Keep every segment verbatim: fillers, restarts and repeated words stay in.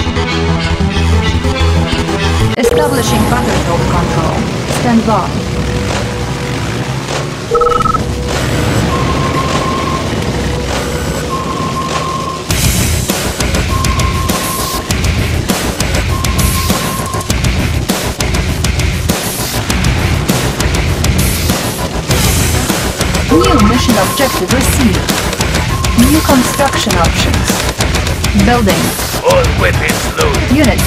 Establishing battlefield control. Stand by. New mission objective received. New construction options. Building. All weapons loaded. Unit.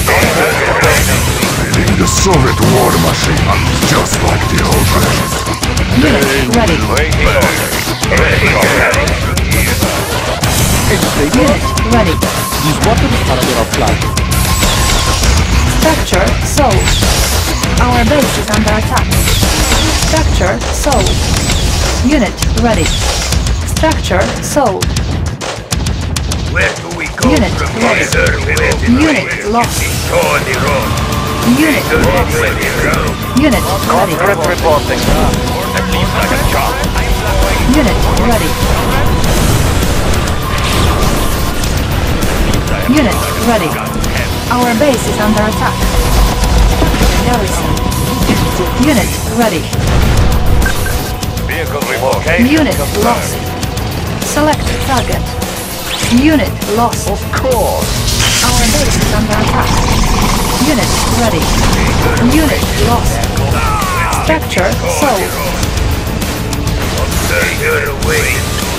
The Soviet war machine, just like the old days. Unit ready. Waiting orders. Ready, ready. Unit ready. These weapons are under our flag. Structure sold. Our base is under attack. Structure sold. Unit ready. Structure sold. Where do we go Unit from ready. here? Unit lost. On the road. Unit lost. Unit ready. Corporate reporting. That seems like a job. Unit ready. Unit ready. Our base is under attack. Garrison. Unit ready. Vehicle relocation. Unit lost. Select target. Unit lost. Of course. Our base is under attack. Unit ready. Unit lost. Structure sold. You're away.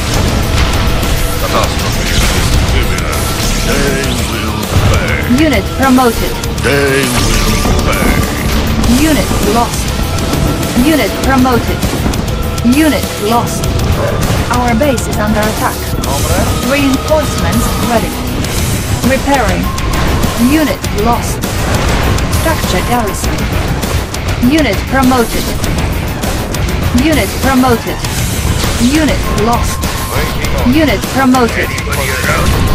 They will pay. Unit promoted. They will pay. Unit lost. Unit promoted. Unit lost. Our base is under attack. Reinforcements ready. Repairing. Unit lost. Structure garrison. Unit promoted. Unit promoted. Unit lost. Unit promoted. Anybody around?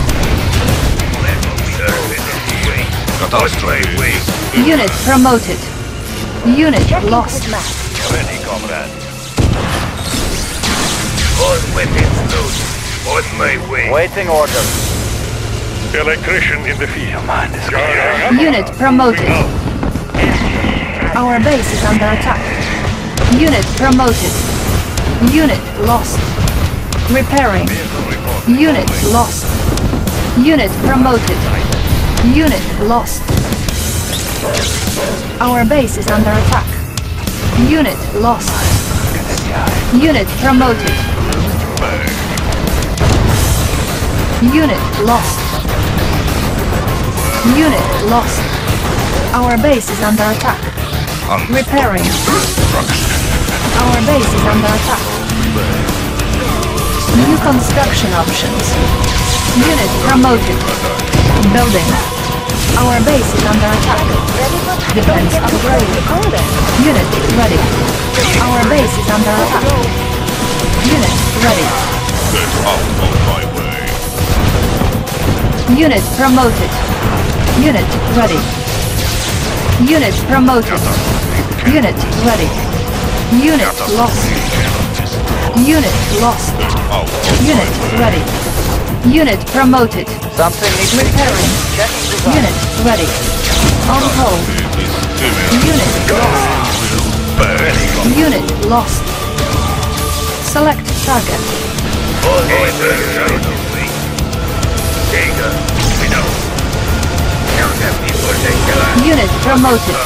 Catastrophe. Unit promoted. Unit lost. Ready, comrade. All weapons loaded. On my way. Waiting orders. Electrician in the field. Mind is Unit promoted. Our base is under attack. Unit promoted. Unit lost. Repairing. Unit lost. Unit promoted. Unit lost. Our base is under attack. Unit lost. Unit promoted. Unit lost. Unit lost. Our base is under attack. Repairing. Our base is under attack. New construction options. Unit promoted. Building. Our base is under attack. Defense upgraded. Unit ready. Our base is under attack. Unit ready. Get out of my way. Unit promoted. Unit ready. Unit promoted. Unit ready. Unit lost. Unit lost. Unit ready. Unit promoted. Something needs to be Repairing. checking design. Unit ready. On hold. Unit lost. Unit lost. Select target. All weapons out of the way. Jaeger, we know. Count them before they kill us. Unit promoted.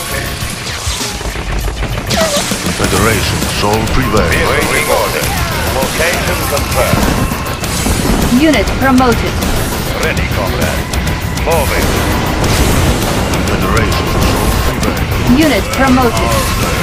Federation shall prevail. Waiting order. Location confirmed. Unit promoted. Ready, comrade. Moving. Federation shall prevail. Unit promoted.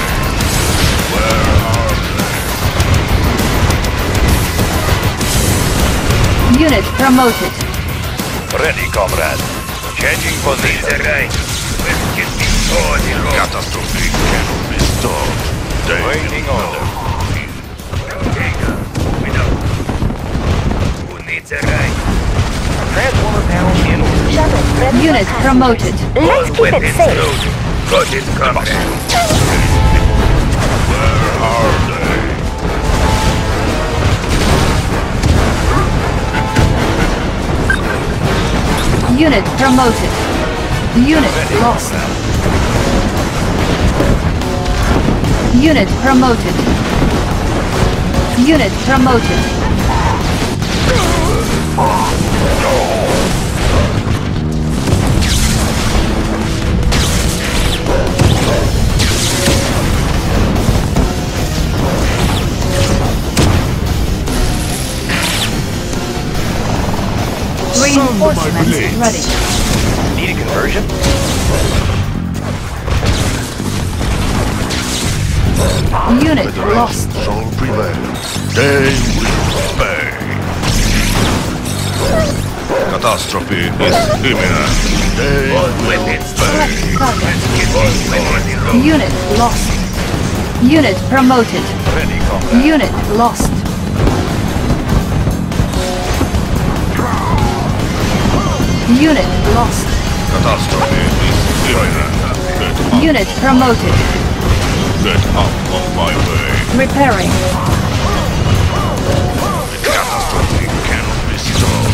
Unit promoted. Ready, comrade. Changing position. Right. Let's get this on the road. Catastrophe cannot be stopped. They Waiting will order. know. Jaeger, we know. Who needs a ride? Transformer panel in order. Shuttle ready for Unit passengers. promoted. Let's All keep it weapons safe. loaded. Got it, comrade. Where are they? Unit promoted. Unit lost. Unit promoted. Unit promoted. Reinforcements ready. Need a conversion? Unit lost. Shall prevail. They will pay. Catastrophe is imminent. They All will weapons pay. Target. All weapons. Unit lost. Unit promoted. Ready, combat. Unit lost. Unit lost. Catastrophe is imminent. Get out, Unit promoted. get out of my way. Repairing. Catastrophe cannot be stopped.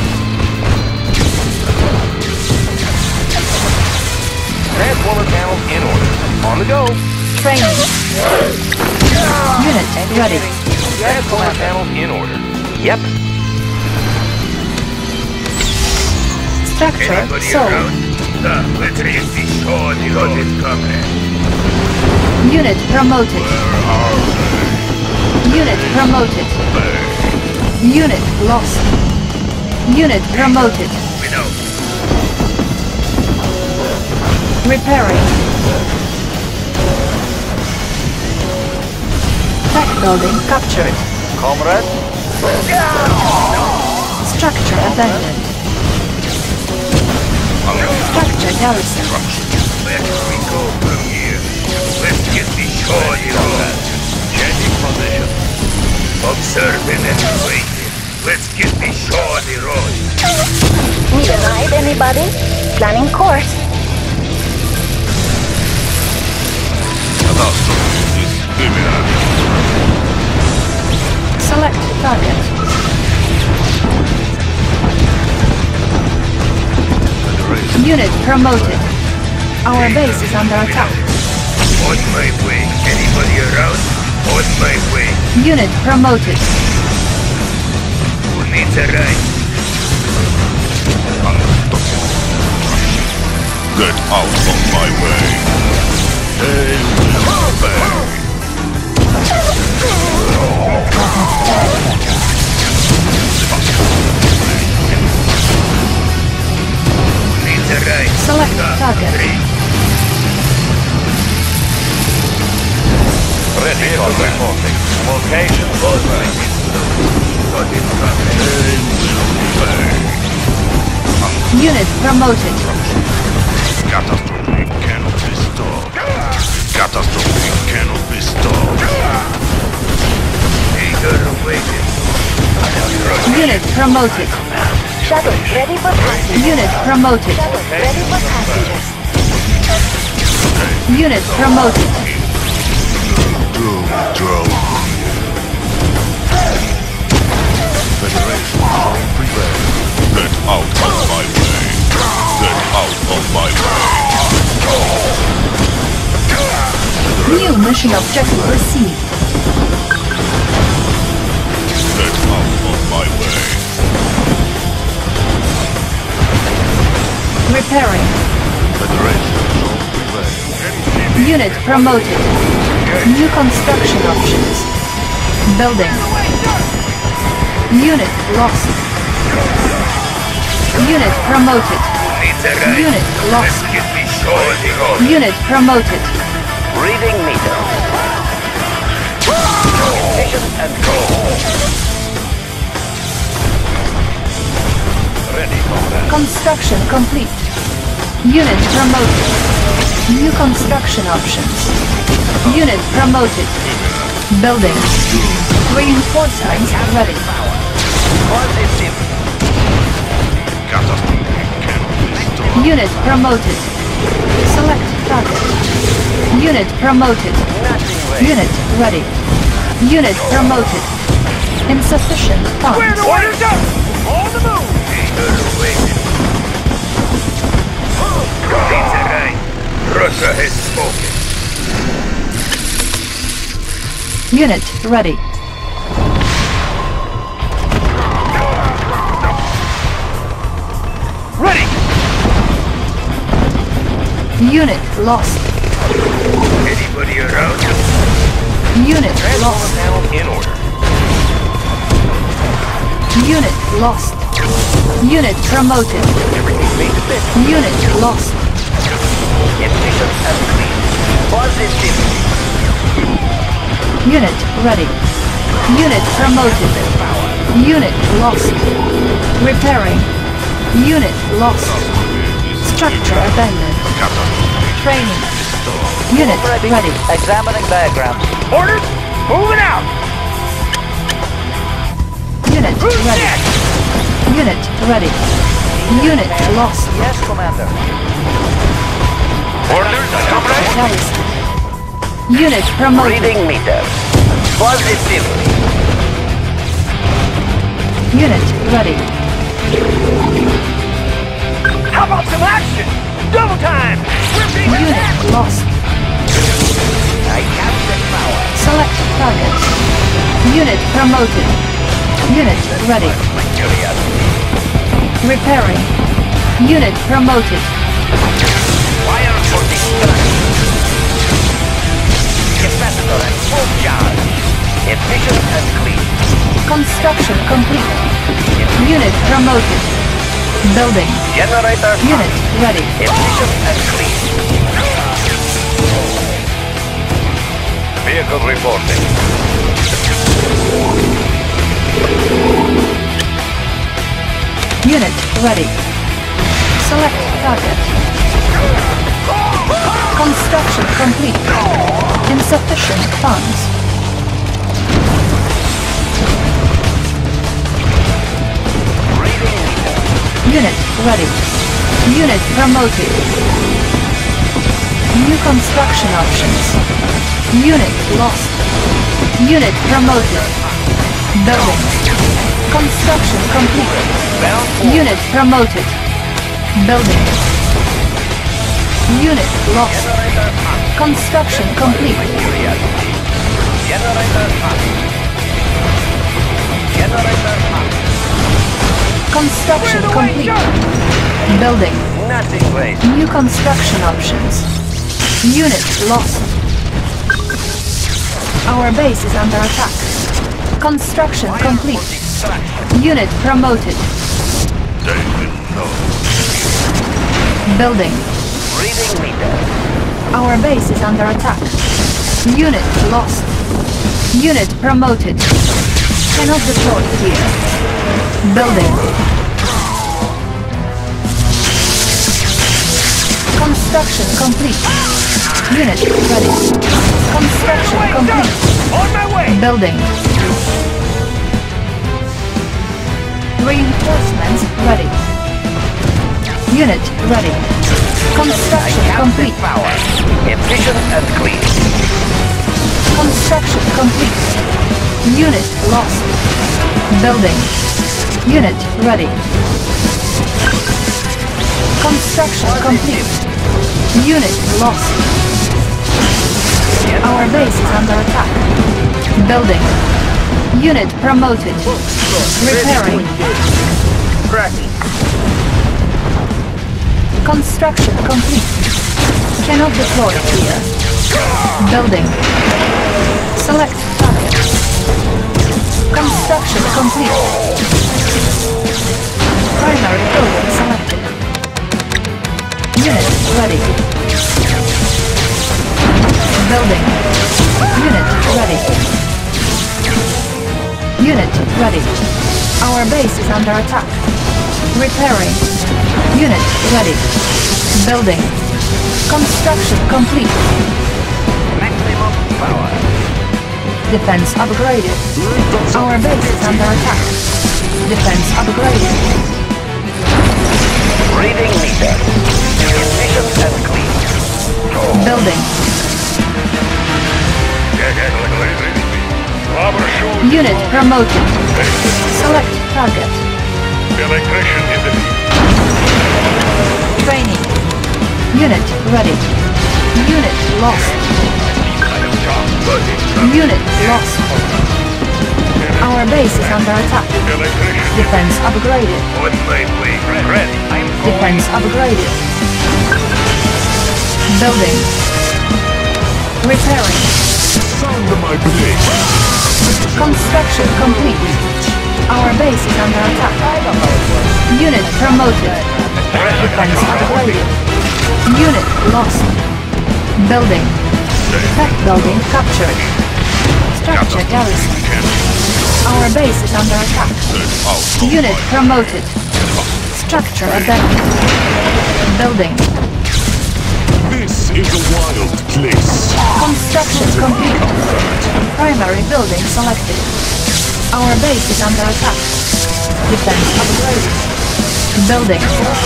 Transformer panels in order. On the go. Training. Unit ready. Transformer panels in order. Yep. Structure Anybody sold. around? Ah, let's raise the shore. The road is coming. Unit promoted. Unit promoted. Unit lost. Unit promoted. We know. Repairing. Tech building captured. Comrade. Structure abandoned. Structure garrison. Where do we go from here? Let's get the shore. The road. Changing position. Observing and waiting. Let's get the shore. The road. Need a ride, anybody? Planning course. Catastrophe is imminent. Select target. Unit promoted. Our base is under attack. On my way. Anybody around? On my way. Unit promoted. Who needs a ride? Get out of my way. They will pay. Who needs a ride? Select Ah, target. three. Ready, combat. Location. All right. Road is coming. They will pay. Unit promoted. Catastrophe cannot be stopped. Catastrophe cannot be stopped. Eager waiting. Unit promoted. Shuttle ready for passengers. Unit promoted. Shuttle ready for passengers. Unit promoted. Doom drone. Federation shall prevail. Get out of my way. Get out of my way. New mission objective received. Get out of my way. Repairing. Federation shall prevail. Unit promoted. New construction options. Building. Unit lost. Unit promoted. Needs a ride. Unit lost. Let's get the shore. The road. Unit promoted. Reading meter. Station and go. Ready, combat. Construction complete. Unit promoted. New construction options. Unit promoted. Building. Reinforcements ready. Positive. Catastrophe cannot be stopped. Unit promoted. Select target. Unit promoted. Nothing ready. Unit ready. Unit promoted. Insufficient funds. Orders up! On the move! Eager waiting. Needs a Unit ready. Ready! Unit lost. Anybody around? Unit Transformer lost. panel in order. Unit lost. Unit promoted. Everything made to fit. Unit lost. Efficient and clean. Positive. Unit ready. Unit promoted. Unit lost. Repairing. Unit lost. Structure abandoned. Training. Unit ready. Examining diagrams. Orders! Moving out! Unit ready. Unit ready. Unit lost. Yes, Commander. Orders, comrade! Garrison. Unit promoted. Reading meter. Positive. Unit ready. How about some action? Double time! We're being Unit attacked! lost. I capture power. Select target. Unit promoted. Unit ready. Repairing. Unit promoted. Wire for destruction. Capacitor at full charge. Efficient and clean. Construction complete. Unit promoted. Building. Generator Unit ready. efficient and clean. Vehicle reporting. Unit ready. Select target. Construction complete. Insufficient funds. Reading meter. Unit ready. Unit promoted. New construction options. Unit lost. Unit promoted. Building. Construction complete. Bound for Unit promoted. Building. Unit lost. generator on. Construction complete. Curiosity. Generator on. Generator on. Construction complete. Building. Nothing great. New construction options. Unit lost. Our base is under attack. Construction complete. Unit promoted. David, no. Building. Reading meter. Our base is under attack. Unit lost. Unit promoted. Cannot deploy here. Building. Construction complete. Unit ready. Construction complete. On my way! Building. Reinforcements ready. Unit ready. Construction complete. Power. Efficient and clean. Construction complete. Unit lost. Building. Unit ready. Construction complete. Unit lost. Our base is under attack. Building. Unit promoted. Repairing. Cracking. Construction complete. Cannot deploy here. Building. Select target. Construction complete. Primary building selected. Unit ready. Building. Unit ready. Unit ready. Our base is under attack. Repairing. Unit ready. Building. Construction complete. Maximum power. Defense upgraded. Our base is under attack. Defense upgraded. Reading meter. Efficient and clean. Building. Rubber shoes. Unit promoted. Select target. Electrician in the field. Training. Unit ready. Unit lost. I am Tom. Unit lost. Our base is under attack. Defense upgraded. On my way. Ready. I'm Defense upgraded. Building. Repairing. Sound my blade. Construction complete. Our base is under attack. Unit promoted. Defense upgraded. Unit lost. Building. Tech building captured. Structure garrison. Our base is under attack. Unit promoted. Structure adapted. Building. This is a wild place. Construction complete. Primary building selected. Our base is under attack. Defense upgraded. Building.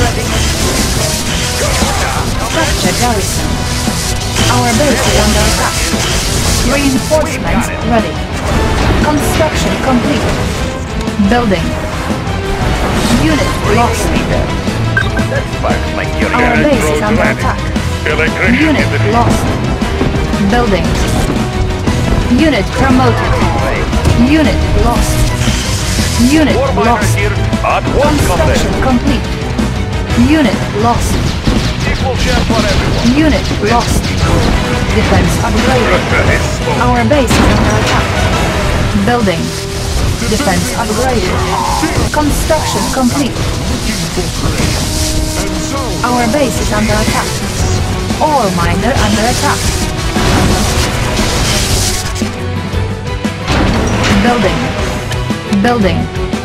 Structure garrison. Our base is under attack. Reinforcements ready. Construction complete. Building. Unit lost. That sparks my Our curiosity. base is under attack. Unit lost. Building. Unit promoted. Unit lost. Unit War miner lost. here. At one Construction combat. complete. Unit lost. Equal chance for everyone. Unit lost. Defense upgraded. Our base is under attack. Building. Defense upgraded. Construction complete. Our base is under attack. Ore miner under attack. Building. Building.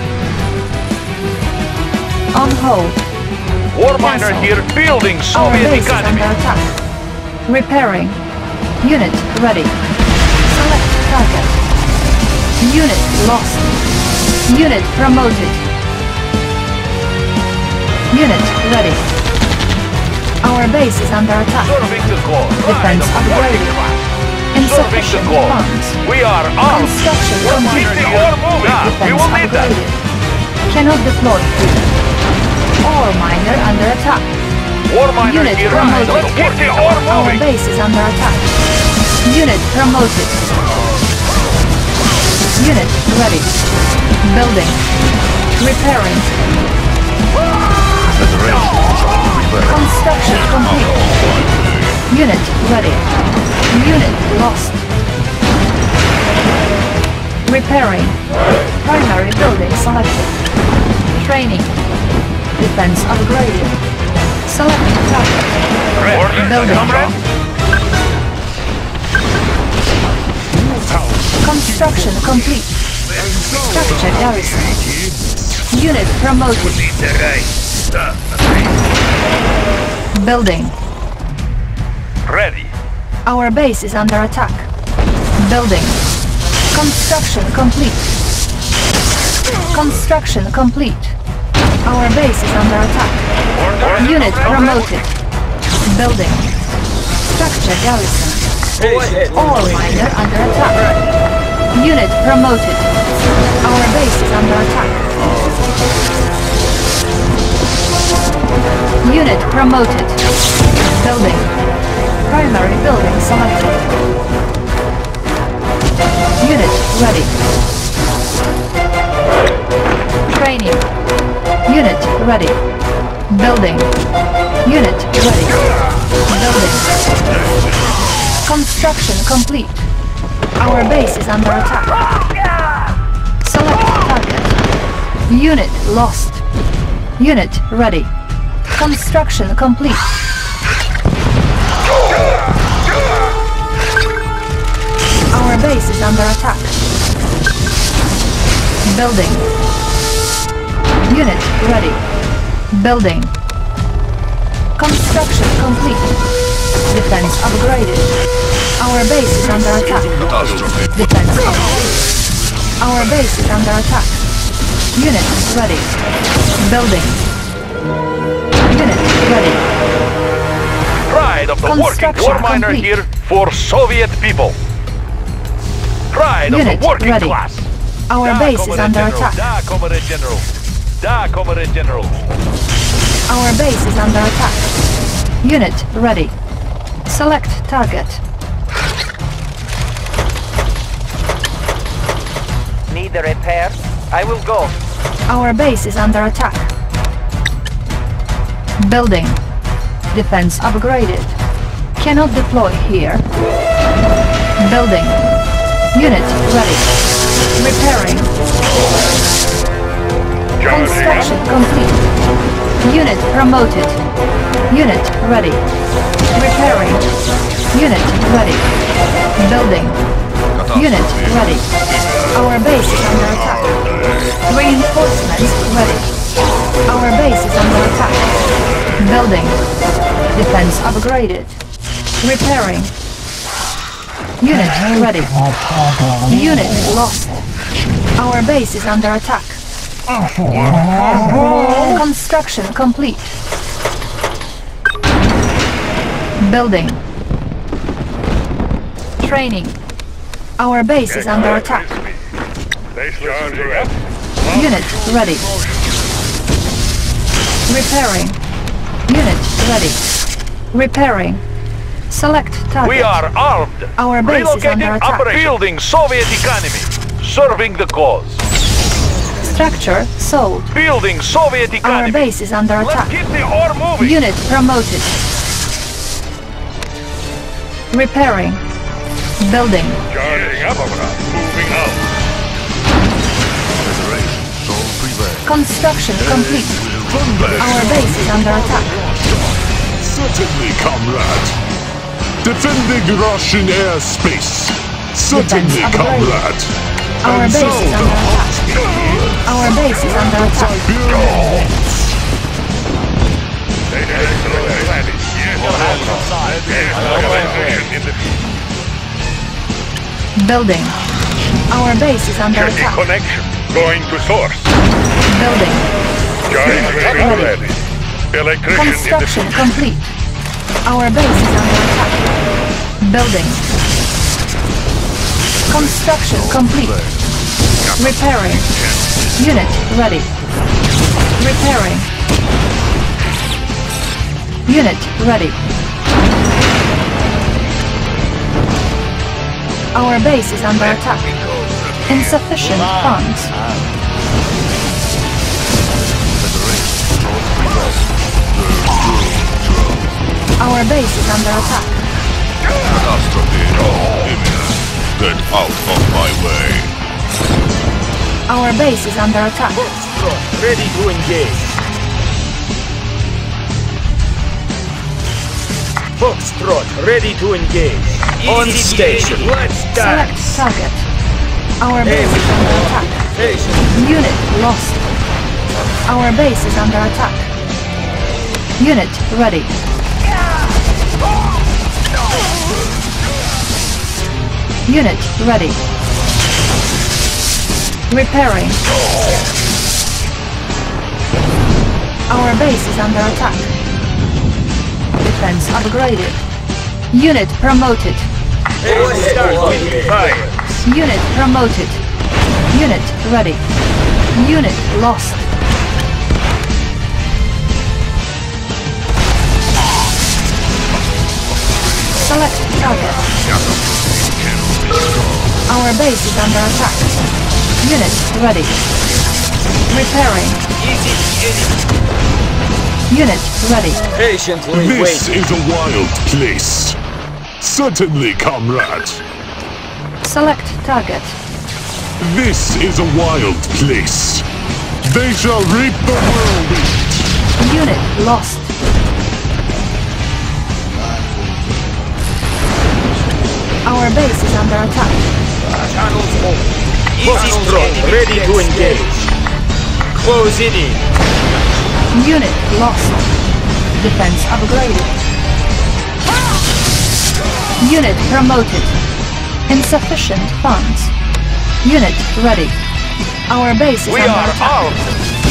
On hold. War miner Cancel. here. Building Our Soviet base is economy. under attack. Repairing. Unit ready. Select target. Unit lost. Unit promoted. Unit ready. Our base is under attack. Serving the cause. Defense Pride of the working upgraded. class. Serving the Insufficient cause. funds. We are armed. Construction We're complete. keeping our moving. Yeah, we Defense will need that. upgraded. Cannot deploy. Ore miner under attack. War miner Unit here. promoted. Let's keep the ore Our moving. base is under attack. Unit promoted. Unit ready. Building. Repairing. Construction complete. Unit ready. Unit lost. Repairing. Primary building selected. Training. Defense upgraded. Select target. Ready. Building. Comrade. Construction complete. Structure garrison. Unit promoted. Building. Ready. Our base is under attack. Building. Construction complete. Construction complete. Our base is under attack. Order. Unit promoted. Building. Structure garrison. Ore miner under attack. Unit promoted. Our base is under attack. Unit promoted. Building. Primary building selected. Unit ready. Training. Unit ready. Building. Unit ready. Building. Construction complete. Our base is under attack. Select target. Unit lost. Unit ready. Construction complete. Our base is under attack. Building. Unit ready. Building. Construction complete. Defense upgraded. Our base is under attack. Defense upgraded. Our base is under attack. Unit ready. Building. Unit ready. Pride of the working Construction war miner complete. here for Soviet people. Pride Unit of the working ready. class. Our Da, base is Comrade under General. attack. Da, Comrade General. Da, Comrade General. Our base is under attack. Unit ready. Select target. need a repair, I will go. Our base is under attack. Building. Defense upgraded. Cannot deploy here. Building. Unit ready. Repairing. Construction complete. Unit promoted. Unit ready. Repairing. Unit ready. Building. Unit ready. Our base is under attack. Reinforcements ready. Our base is under attack. Building. Defense upgraded. Repairing. Unit ready. Unit lost. Our base is under attack. Construction complete. Building. Training. Our base is under attack. Unit ready. Repairing. Unit ready. Repairing. Select target. We are armed. Our base is under Relocating attack. operation. Building Soviet economy. Serving the cause. Structure sold. Building Soviet economy. Our base is under Let's attack. keep the ore moving. Unit promoted. Repairing. Building. Charging up, moving out. Federation shall prevail. Construction complete. Our base is under attack. Certainly, comrade. Defending Russian airspace. Certainly, Defense comrade. Our base is under attack. Our base is under attack. Building. Our base is under Checking attack. connection. Going to source. Building. Charging Ready. ready. Electrician in the Construction complete. Our base is under attack. Building. Construction complete. Repairing. Unit ready. Repairing. Unit ready. Our base is under attack. Insufficient funds. Our base is under attack. Catastrophe imminent. Get out of my way. Our base is under attack. Ready to engage. Foxtrot, ready to engage. On station. Let's Select target. Our base is under attack. Unit lost. Our base is under attack. Unit ready. Unit ready. Repairing. Our base is under attack. Defense upgraded. Unit promoted. Unit promoted. Unit ready. Unit lost. Select target. Our base is under attack. Unit ready. Repairing. Unit ready. Patiently This is a wild place. Certainly, comrade. Select target. This is a wild place. They shall reap the whirlwind. Unit lost. Our base is under attack. Channels open. Foxtrot, ready to engage. Close it in. Unit lost. Defense upgraded. Unit promoted. Insufficient funds. Unit ready. Our base is We under are attack. armed.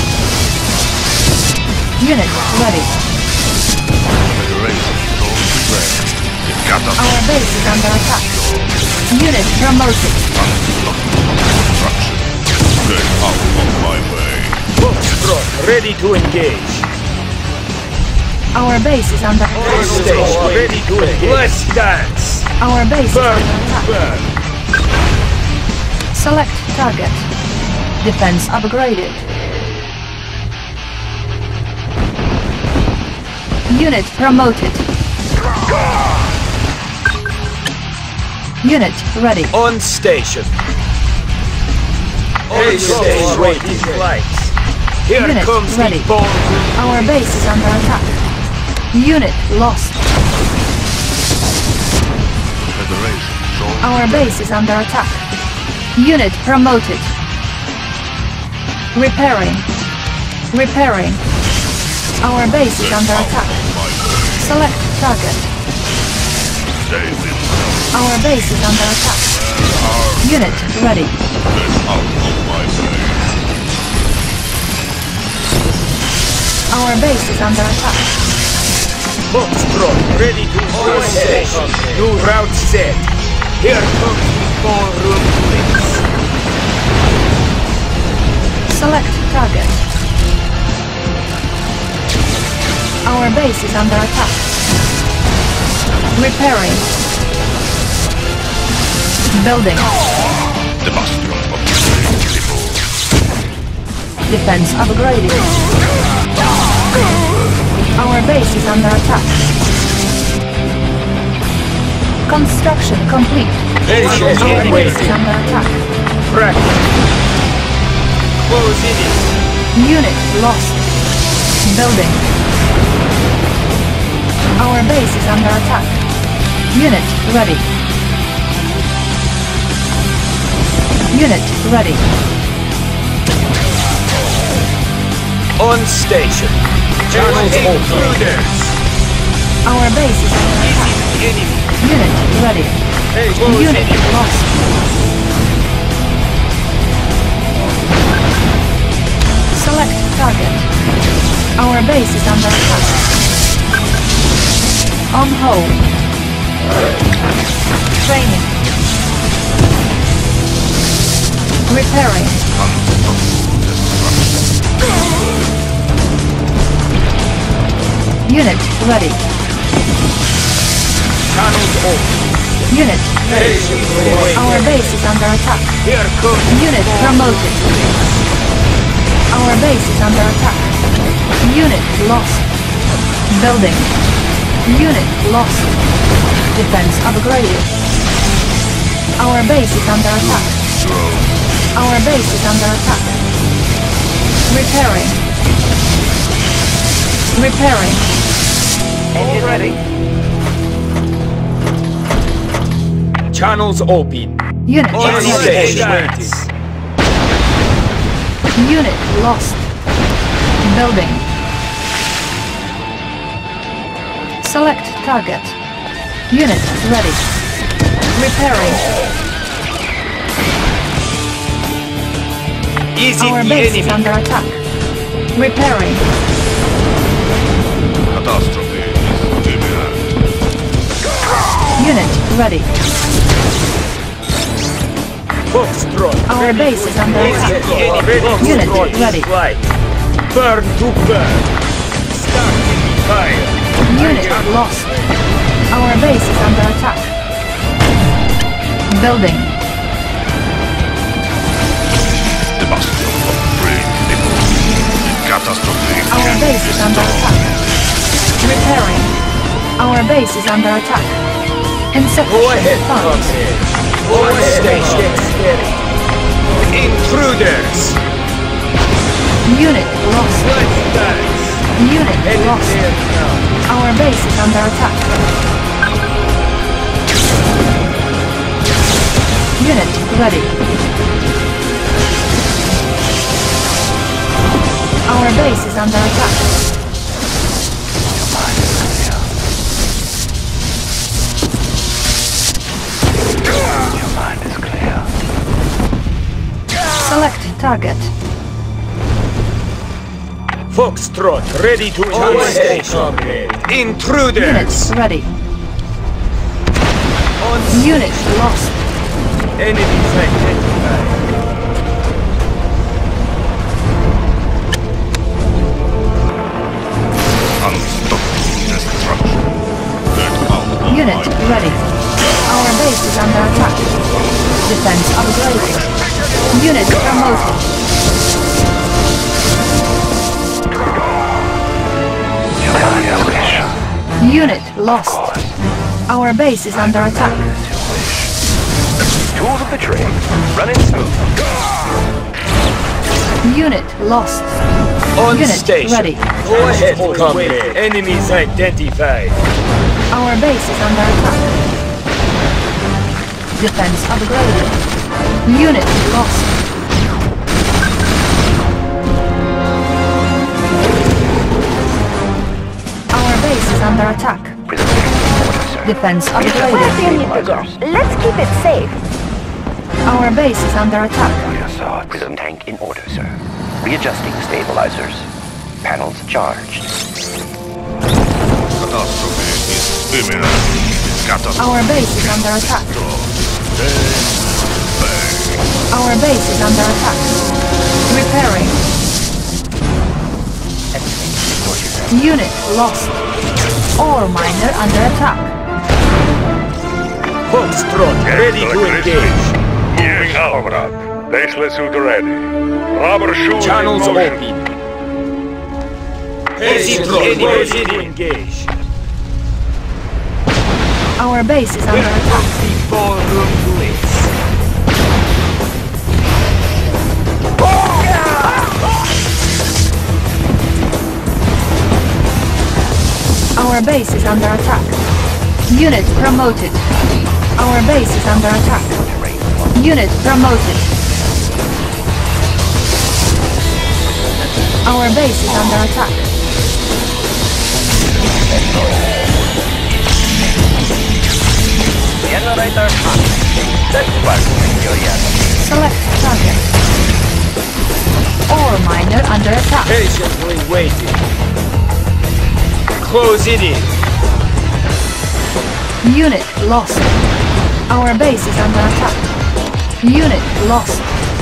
Unit ready. Federation shall prevail. Our base is under attack. Unit promoted. Destruction. Get out of my way. Foxtrot, ready to engage. Our base is under attack. Station, ready to engage. Let's dance. Our base is Burn, under attack. burn. Select target. Defense upgraded. Unit promoted. Unit ready. On station. On station. Waiting flights. Here Unit comes ready. the ballroom. Our base is under attack. Unit lost. Federation shown Our base is under attack. Unit promoted. Repairing. Repairing. Our base is under attack. my way. Select target. They will Our base is under attack. Unit ready. get out of my way. Our base is under attack. Foxtrot ready to on station. New route set. Here comes the ballroom blitz. Select target. Our base is under attack. Repairing. Building. The master of the beautiful. Defense upgraded. Our base is under attack. Construction complete. Station Our in base is waiting. under attack. Practice. Close in. Unit lost. Building. Our base is under attack. Unit ready. Unit ready. On station. Channels open. Our base is under attack. Enemy. Unit ready. Close Unit in. lost. Select target. Our base is under attack. On hold. Training. Repairing. Unit ready. Channels open. Unit ready. Station away. Our base is under attack. Here comes Unit promoted. Our base is under attack. Unit lost. Building. Unit lost. Defense upgraded. Our base is under attack. Our base is under attack. Repairing. Repairing. Engine ready. channels open. Unit On ready. station waiting. Unit lost. Building. Select target. Unit ready. Repairing. Easy Our the base is enemy. under attack. Repairing. Catastrophe is imminent. Unit ready. Foxtrot. Our ready base to is under engage attack. the enemy. Ready to Unit launch ready. flight. Burn to burn. Starting the fire. Unit lost. Our base is under attack. Building. The bastion of free people. Catastrophe Our can base is under attack. Repairing. Our base is under attack. Go Insufficient ahead, funds. comrade. On station. Intruders. Unit lost. Flashbacks. Unit Headed lost. there now. Our base is under attack. Unit ready. Our base is under attack. Select target. Foxtrot ready to on station. Intruders. Unit ready. On Unit lost. enemies identified. unstoppable destruction. Get out of Unit my way. ready. Our base is under attack. Defense upgraded. Unit promoted. Unit lost. Our base is under attack. Tools of the trade. Running smooth. Unit lost. On Unit station. ready. Go ahead, comrade. Enemies identified. Our base is under attack. Defense upgraded. Unit lost. Our base is under attack. Defense Where do you upgraded. need to go? Let's keep it safe. Our base is under attack. Prism tank in order, sir. Readjusting stabilizers. Panels charged. Catastrophe is imminent. Catastrophe. Our base is under attack. Our base is under attack. Repairing. Unit lost. Ore miner under attack. Foxtrot, ready to engage. Moving out. Baseless suit ready. Rubber shoes Channels in motion. open. Positrot, ready to engage. Our base is under attack. The ballroom blitz. Our base is under attack. Unit promoted. Our base is under attack. Unit promoted. Our base is under attack. Generator on. That's sparkling your yes. Select target. Ore miner under attack. Patiently waiting. Close it in. Unit lost. Our base is under attack. Unit lost.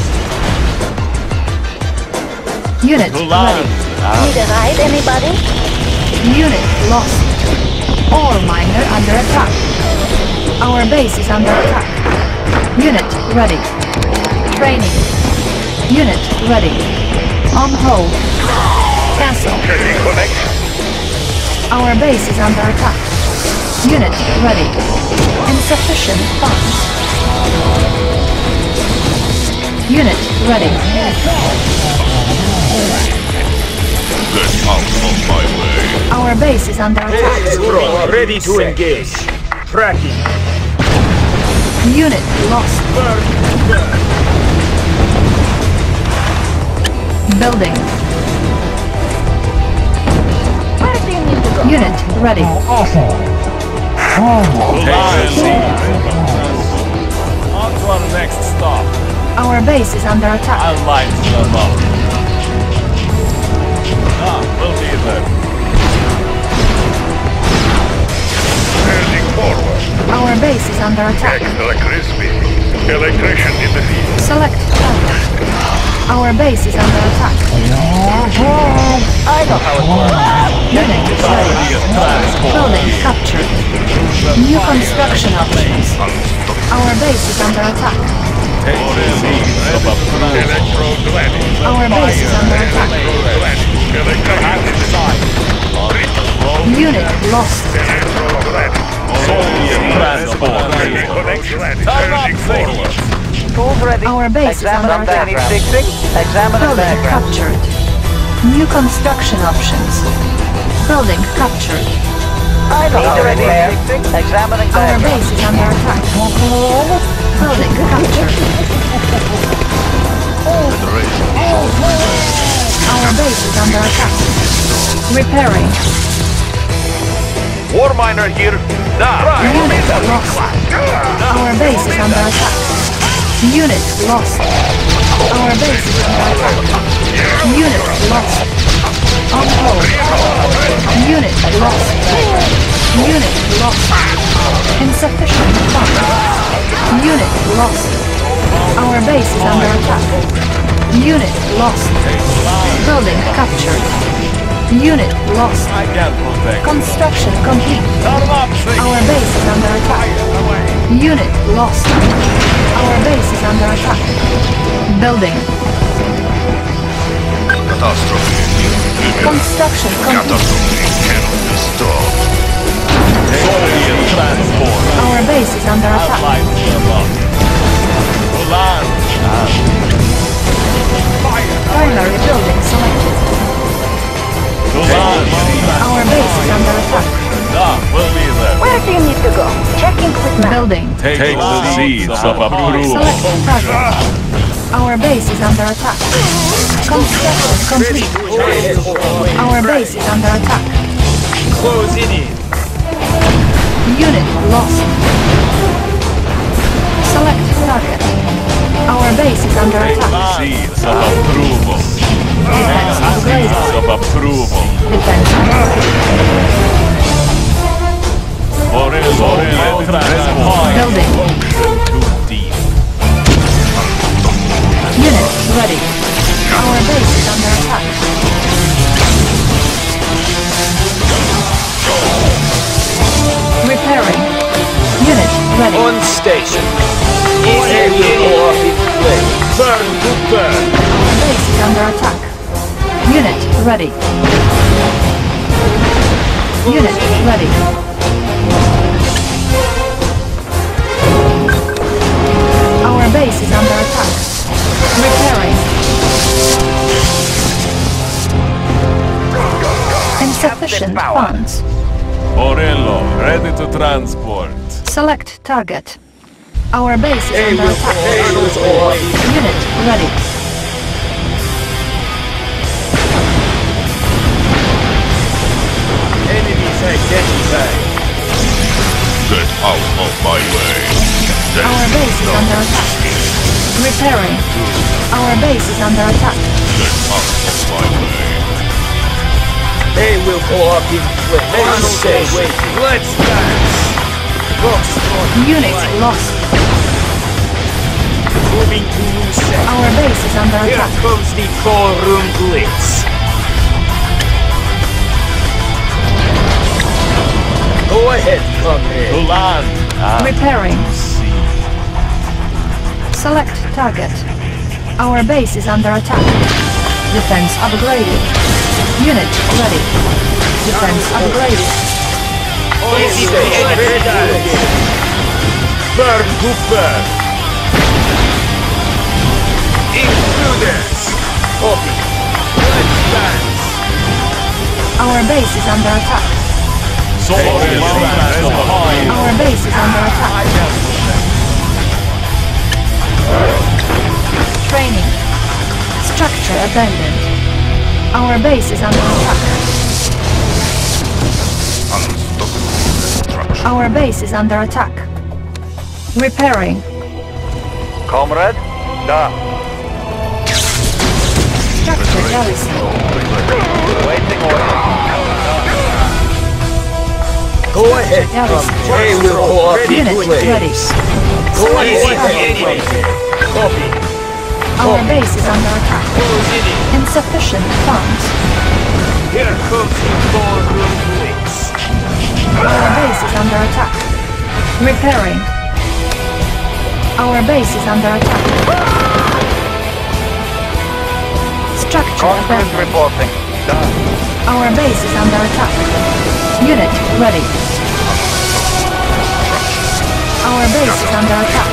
Unit ready. Need a ride, anybody? Unit lost. Ore miner under attack. Our base is under attack. Unit ready. Training. Unit ready. On hold. Cancel. Checking connection. Our base is under attack. Unit ready. Insufficient funds. Unit ready. Get out of my way. Our base is under attack. Foxtrot, ready to engage. Tracking. Unit lost. Building. Where do you need to go? Unit ready. On to our next stop. Our base is under attack. I'll light them up. Ah, we'll be there. Heading forward. Our base is under attack. Extra crispy. Electrician in the field. Select target. Our base is under attack. I know how it works. Unit ready. Building captured. New construction options. Our base is under attack. Electro gladding. Our base is under attack. Electrician in the field. Unit lost. Electro gladding. Transport. Connection. Turn up, Heading forward. Tools ready. Our base is under attack. fixing. Examine Building captured. New construction options. Building captured. I know how it works. Examining Our base is under attack. Building captured. Our base is under attack. Repairing. War miner here. Now. Unit lost. Our base is under attack. Unit lost. Our base is under attack. Unit lost. On hold. Unit lost. Unit lost. Insufficient funds. Unit lost. Our base is under attack. Unit lost. Building captured. Unit lost. I can't protect. Construction complete. Turn up, see. Our base is under attack. Unit lost. Our base is under attack. Building. Catastrophe is imminent. Construction complete. Catastrophe cannot be stopped. Take, Take the seeds of approval. Select target. Our base is under attack. Construction complete. Our base is under attack. Closing in. Unit lost. Select target. Our base is under Take the attack. seeds of approval. Defense Seeds upgraded. of approval. Defense upgraded. Orel, Orel, transport. Building. Too deep. Unit ready. Our base is under attack. Repairing. Unit ready. On station. Easy will go off in play. Burn to burn. Our base is under attack. Unit ready. Unit ready. Our base is under attack. Repairing. Insufficient funds. Orello, ready to transport. Select target. Our base is They under will attack. they will go off in Unit ready. enemies identified. Get out of my way. There Our is base is no under attack. Repairing. Our base is under attack. Get out of my way. They will go up in play. On station. Let's dance. Foxtrot. Unit lost. Moving to new set. Our base is under Here attack. comes the ballroom blitz. Go ahead, To comrade. land. And Repairing. sea. Select target. Our base is under attack. Defense upgraded. Unit ready. Defense upgraded. Easy to burn to burn. Intruders. Copy. Let's dance. Our base is under attack. Sword is behind. Our base is under attack. Training. Structure abandoned. Our base is under attack. Unstoppable destruction. Our base is under attack. Repairing. Comrade? Da. Structure garrison. Waiting order. Go ahead, Garrison. comrade. They will go up in Unit ready. flames. Go Select easy, target. enemy. Copy. Our base is under attack. Closing in. Insufficient funds. Here comes the ballroom blitz. Our base is under attack. Repairing. Our base is under attack. Structure Conference abandoned. reporting. Da. Our base is under attack. Unit ready. Our base is under attack.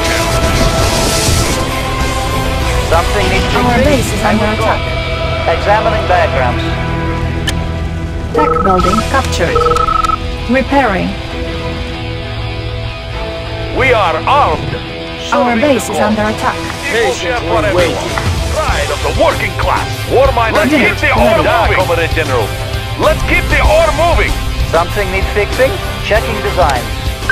Something needs to Our be base is under attack. Examining diagrams. Tech building captured. Repairing. We are armed. Our base is under attack. Patiently waiting. Pride of the working class. War miners. Unit Keep the ore ready. moving. Comrade General. Let's keep the ore moving. Something needs fixing. Checking designs.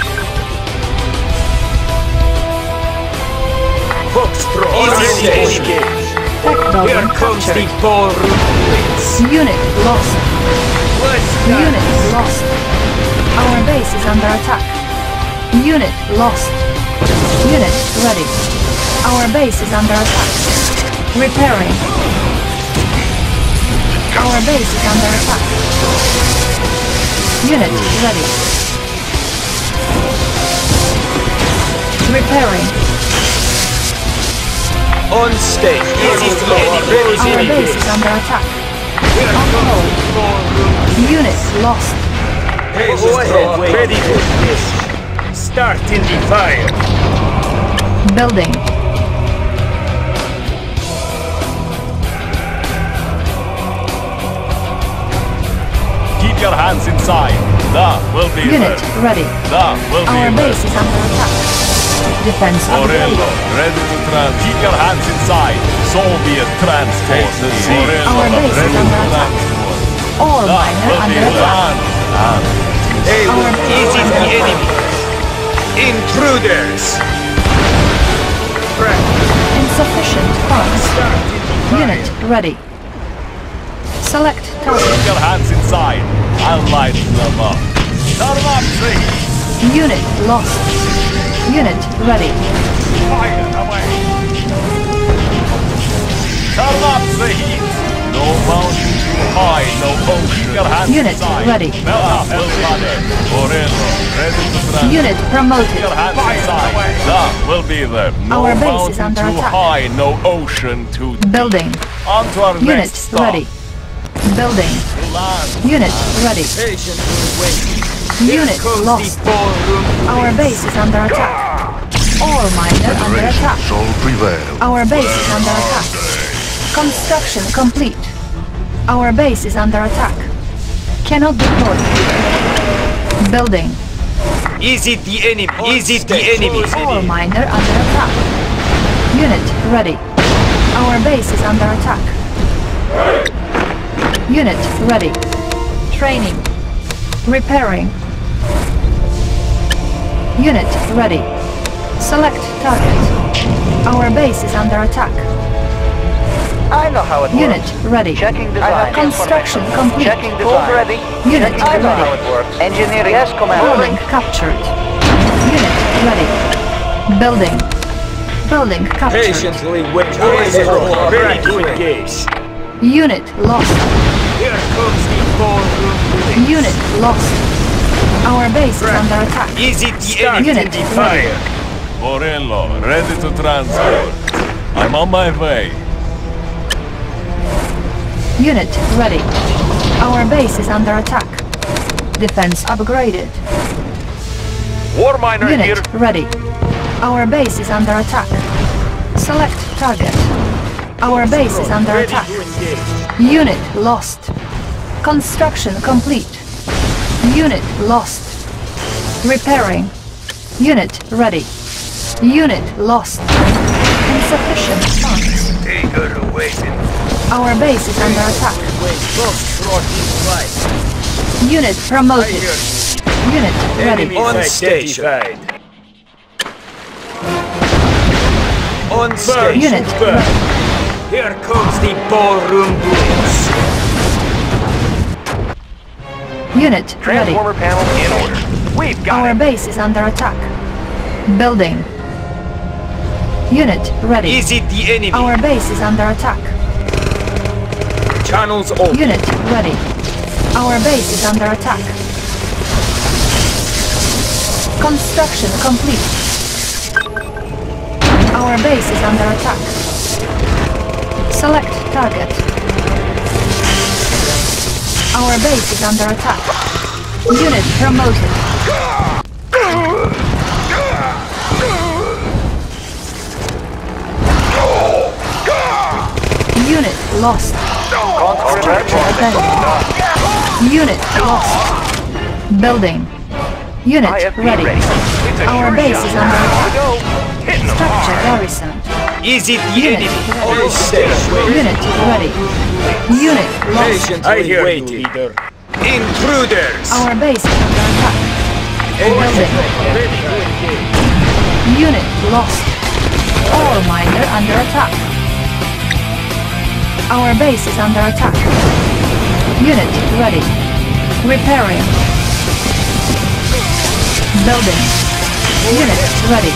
Foxtrot. Easy station. Tech Here building comes the captured. ballroom blitz. Unit lost. Let's Unit dance. lost. Our base is under attack. Unit lost. Unit ready. Our base is under attack. Repairing. Our base is under attack. Unit ready. Repairing. On stage. Easy to enemy. Our base is under attack. Here comes the ballroom. Unit lost. Hey, go ahead. Ready for this. Starting the fire. Building. Keep your hands inside. Da will be Unit there. ready. Da will be Our there. base is under attack. Defense Morello, upgraded. ready to trans. Keep your hands inside. Soviet transport. Morello, Our base is ready to under attack. transport. All That miner will be under attack. done. Hey, Our is it the enemy? Intruders! Insufficient funds. Unit ready. Select target. Keep your hands inside. I'll light them up. Turn up the heat. Unit lost. Unit ready. Fire away. Turn up the heat. No mountain too high, no ocean. Your hands Unit inside. ready. Melt up, everybody. Morello, ready to transport. Unit promoted. Your hands inside. That will be there. No Our base is mountain under too attack. high, no ocean too deep. Building. On to our Unit next stop. ready. Building. Land. Unit ready. Patiently waiting. Here Unit comes lost. the ballroom. Our base is under attack. All miner under Federation attack. shall prevail. Our base is under attack. Construction complete. Our base is under attack. Cannot deploy. Building. Is it the enemy? Is it the enemy? All miner under attack. Unit ready. Our base is under attack. Unit ready. Training. Repairing. Unit ready. Select target. Our base is under attack. I know how it Unit works. ready. Checking design. Construction complete. Checking design. ready. Unit I know how ready. it works. Engineering. Yes, Building Commander. captured. Unit ready. Building. Building captured. Patiently waiting. Ready to engage. Unit lost. Here comes the ballroom. Unit lost. Our base is under attack. Is it the enemy? Unit the ready. fire? Morello, ready to transport. I'm on my way. Unit ready. Our base is under attack. Defense upgraded. War miner here. Unit ready. Our base is under attack. Select target. Our base is under Ready attack. to engage. Unit lost. Construction complete. Unit lost. Repairing. Unit ready. Unit lost. Insufficient funds. Eager waiting. Our base is under attack. Wait, Foxtrot in flight. Unit promoted. Unit ready. Enemy on station. On station. Unit ready. Here comes the ballroom blitz. Unit ready. Transformer panel in order. We've got Our it. base is under attack. Building. Unit ready. Is it the enemy? Our base is under attack. Channels open. Unit ready. Our base is under attack. Construction complete. Our base is under attack. Select target. Our base is under attack. Unit promoted. Unit lost. Structure abandoned. Unit lost. Building. Unit I F P ready. ready. It's a Our sure base shot. is under On attack. the go. Hitting them Structure hard. garrisoned. Is it the Unit enemy? ready. On station. Unit ready. Unit lost. Patiently waiting. Intruders. Our base is under attack. Building. Ready to engage. Unit lost. All miner under attack. Our base is under attack. Unit ready. Repairing. Building. Unit ready.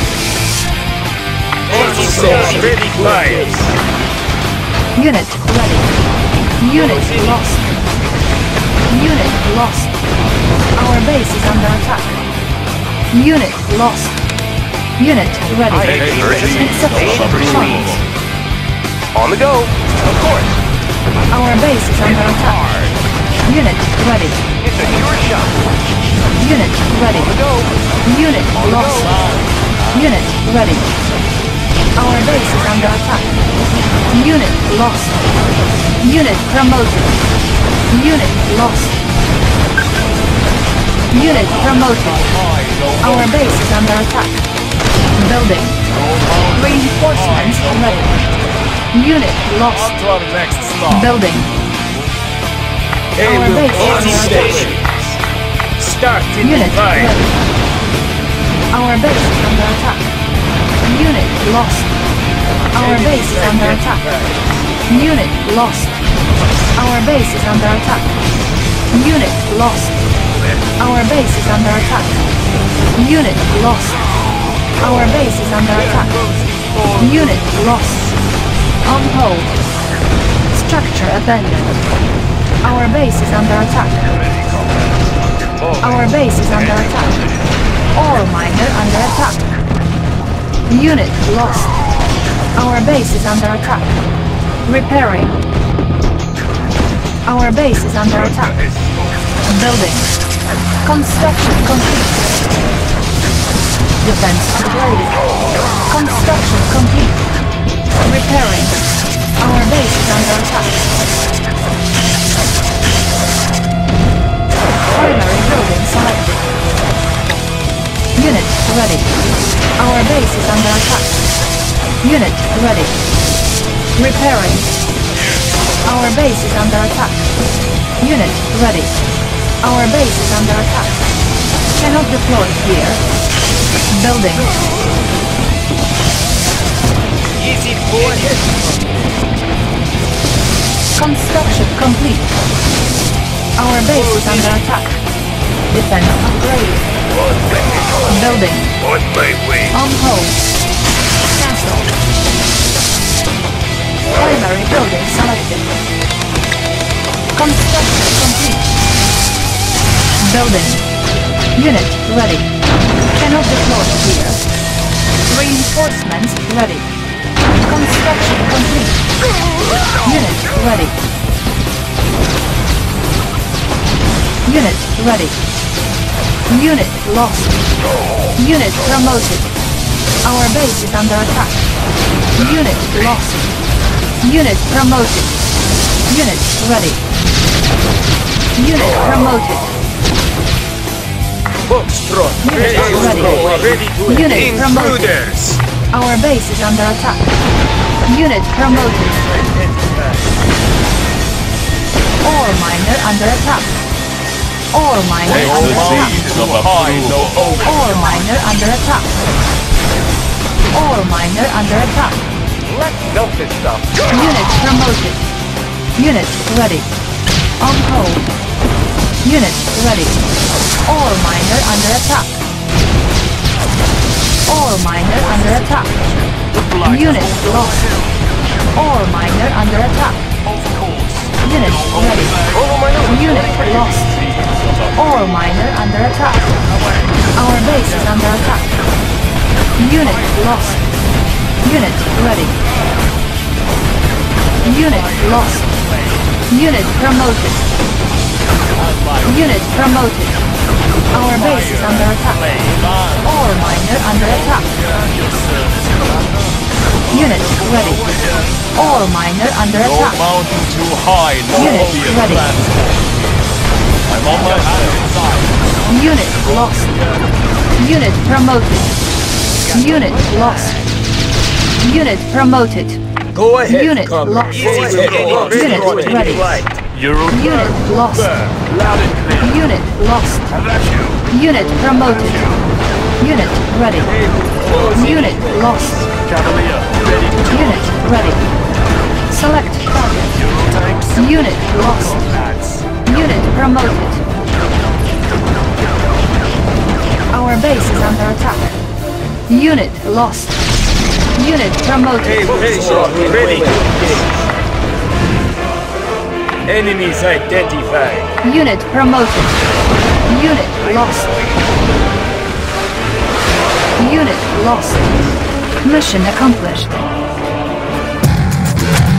On station. Ready to engage. Unit ready. Unit lost. Unit lost. Our base is under attack. Unit lost. Unit ready. Insufficient funds. On the go. Of course. Our base is under attack. Unit ready. It's a sure shot. Unit ready. Go. Unit lost. Unit ready. Our base is under attack. Unit lost. Unit promoted. Unit lost. Unit promoted. Our base is under attack. Building. Reinforcements ready. Unit lost. On to our next stop. Building. They Our will base all is under attack. stations. Start in Unit line. ready. Our base is under attack. Unit lost. Our base is under attack. Unit lost. Our base is under attack. Unit lost. Our base is under attack. Unit lost. Our base is under attack. Unit lost. On hold. Structure abandoned. Our base is under attack. Our base is under attack. Ore miner under attack. Unit lost. Our base is under attack. Repairing. Our base is under attack. Building. Construction complete. Defense upgraded. Construction complete. Repairing. Our base is under attack. Primary building selected. Unit ready. Our base is under attack. Unit ready. Repairing. Our base is under attack. Unit ready. Our base is under attack. Cannot deploy here. Building. Easy boy. Construction complete. Our base is under attack. Defense upgraded. Building. On my way. On hold. Cancel. Primary building selected. Construction complete. Building. Unit ready. Cannot deploy here. Reinforcements ready. Construction complete. Unit ready. Unit ready. Unit lost. Unit promoted. Our base is under attack. Unit lost. Unit promoted. Unit ready. Unit promoted. Foxtrot. Unit ready. Ready to Unit promoted. intruders. Our base is under attack. Unit promoted. Ore miner under attack. Ore miner No under attack. mountains too high, no ocean. Ore miner under attack. Ore miner under attack. Let's melt this stuff. Unit promoted. Unit ready. On hold. Unit ready. Ore miner under attack. Ore miner under attack. Unit lost. Ore miner under attack. Of course. Unit ready. Unit lost. Ore miner under attack. Our base is under attack. Unit lost. Unit ready. Unit lost. Unit promoted. Unit promoted. Our base is under attack. Ore miner under attack. Unit ready. Ore miner under No attack. mountain too high, no Unit obvious ready. plan. I'm on my side. Unit lost. Unit promoted. Unit lost. Unit promoted. Go ahead, Unit comrade. lost. Easy head. Unit ready. You're Unit lost. loud and clear. Unit lost. That's you. Unit promoted. Unit ready. Unit lost. Cavalier, ready to Unit ready. Select target. Eurotanks. Unit lost. Lads. Unit promoted. Our base is under attack. Unit lost. Unit promoted. Ready to engage. Enemies identified. Unit promoted. Unit lost. Unit lost. Mission accomplished.